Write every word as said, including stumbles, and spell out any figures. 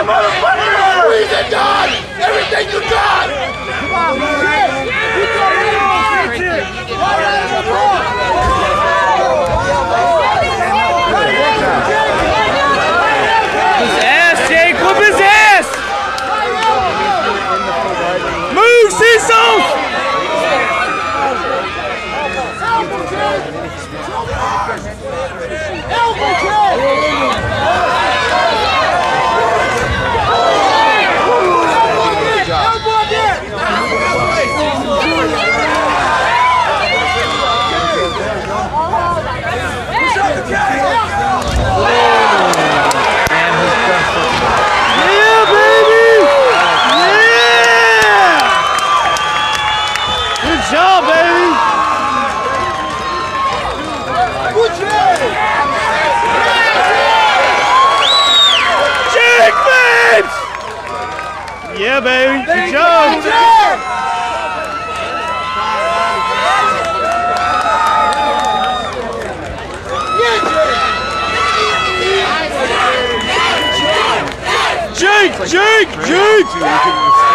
motherfucker! Squeeze it, dog! Everything you got! Come on, man! His ass, Jake! Whoop his ass! Move, Cecil! Yeah, baby. Good job. Jake, Jake, Jake.